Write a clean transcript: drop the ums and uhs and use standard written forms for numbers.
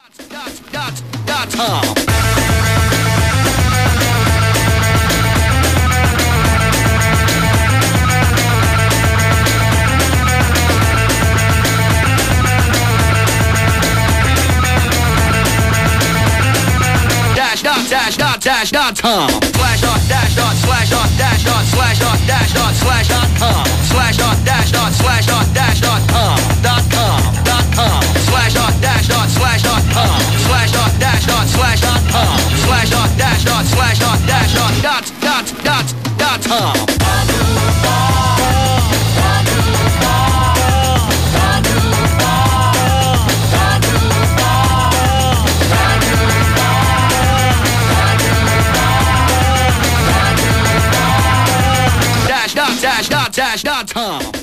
Tom. Dash.com slash dot dash dot slash dot dash dot slash dot dash dot slash dot com slash dot dash dot slash dot dash dot com slash dot dash dot slash dot com slash dot dash dot slash dot com slash dot dash dot slash dot dash dot com. Dash.com